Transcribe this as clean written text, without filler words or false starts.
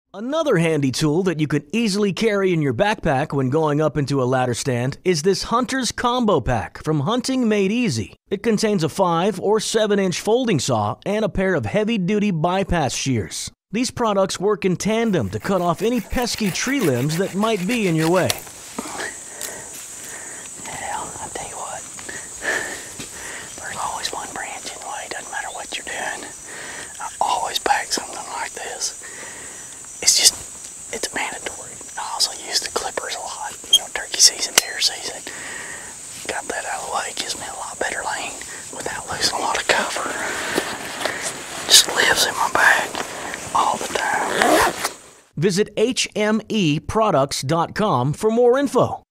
Another handy tool that you can easily carry in your backpack when going up into a ladder stand is this Hunter's Combo Pack from Hunting Made Easy. It contains a 5 or 7-inch folding saw and a pair of heavy-duty bypass shears. These products work in tandem to cut off any pesky tree limbs that might be in your way. Hell, I'll tell you what, there's always one branch in the way, doesn't matter what you're doing. I always pack something like this. It's mandatory. I also use the clippers a lot. You know, turkey season, deer season. Got that out of the way. Gives me a lot better lane without losing a lot of cover. Just lives in my bag all the time. Visit HMEproducts.com for more info.